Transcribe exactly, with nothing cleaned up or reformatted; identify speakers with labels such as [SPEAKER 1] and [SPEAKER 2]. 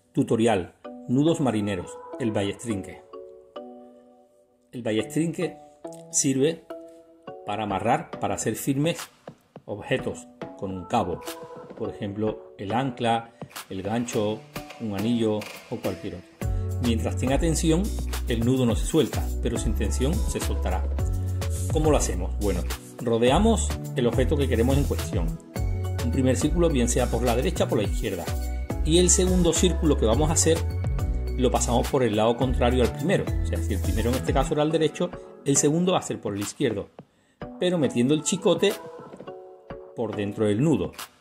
[SPEAKER 1] Tutorial: nudos marineros, el ballestrinque. El ballestrinque sirve para amarrar, para hacer firmes objetos con un cabo, por ejemplo el ancla, el gancho, un anillo o cualquier otro. Mientras tenga tensión, el nudo no se suelta, pero sin tensión se soltará. ¿Cómo lo hacemos? Bueno, rodeamos el objeto que queremos en cuestión. Un primer círculo, bien sea por la derecha o por la izquierda, y el segundo círculo que vamos a hacer lo pasamos por el lado contrario al primero. O sea, si el primero en este caso era el derecho, el segundo va a ser por el izquierdo, pero metiendo el chicote por dentro del nudo.